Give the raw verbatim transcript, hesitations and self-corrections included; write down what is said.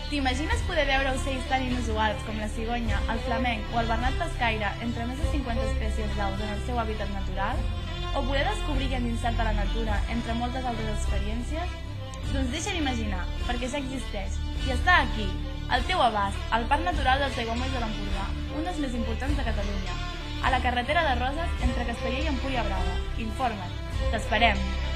T'imagines poder veure ocells tan inusuals com la cigonya, el flamenc o el bernat pescaire entre més de cinquanta espècies d'aus en el seu hàbitat natural? O poder descobrir i endinsar-te a la natura entre moltes altres experiències? Doncs deixa'm imaginar, perquè ja existeix, i està aquí, al teu abast, al Parc Natural dels Aiguamolls de l'Empordà, un dels més importants de Catalunya, a la carretera de Roses entre Castelló i Empúria Brava. Informa't, t'esperem!